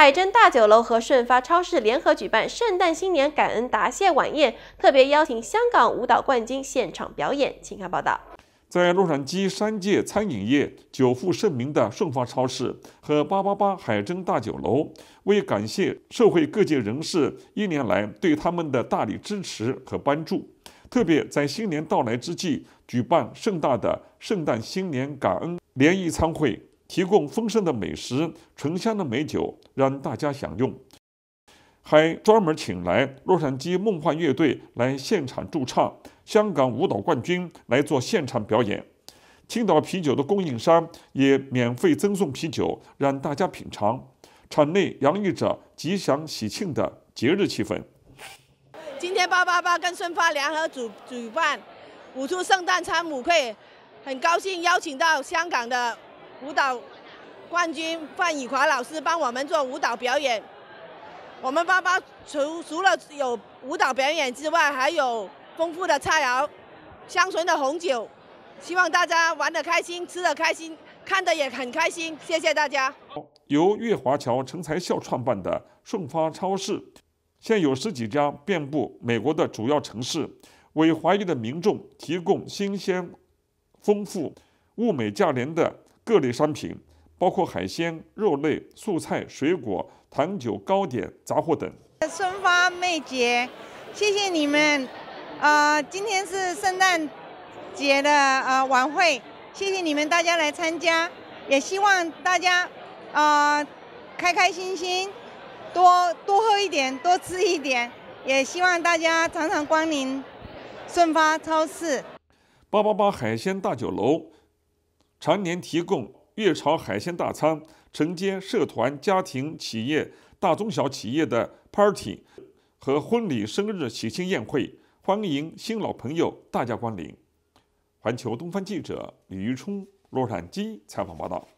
海珍大酒楼和顺发超市联合举办圣诞新年感恩答谢晚宴，特别邀请香港舞蹈冠军现场表演。请看报道。 在洛杉矶3届餐饮业久负盛名的顺发超市和888海珍大酒楼，为感谢社会各界人士1年来对他们的大力支持和帮助，特别在新年到来之际，举办盛大的圣诞新年感恩联谊餐会，提供丰盛的美食、醇香的美酒让大家享用，还专门请来洛杉矶梦幻乐队来现场驻唱，香港舞蹈冠军来做现场表演。青岛啤酒的供应商也免费赠送啤酒让大家品尝，场内洋溢着吉祥喜庆的节日气氛。 今天888跟顺发联合主办舞出圣诞餐舞会，很高兴邀请到香港的舞蹈冠军范以华老师帮我们做舞蹈表演。我们88除了有舞蹈表演之外，还有丰富的菜肴、香醇的红酒，希望大家玩得开心、吃得开心、看得也很开心。谢谢大家。 由岳华侨陈才孝创办的顺发超市，现有10几家遍布美国的主要城市，为华裔的民众提供新鲜、丰富、物美价廉的各类商品，包括海鲜、肉类、素菜、水果、糖酒、糕点、杂货等。 顺发妹节，谢谢你们。今天是圣诞节的晚会，谢谢你们大家来参加，也希望大家开开心心，多喝一点，多吃一点，也希望大家常常光临顺发超市。 888海鲜大酒楼常年提供粤潮海鲜大餐，承接社团、家庭、企业、大中小企业的 party 和婚礼、生日、喜庆宴会，欢迎新老朋友大驾光临。环球东方记者李玉冲洛杉矶采访报道。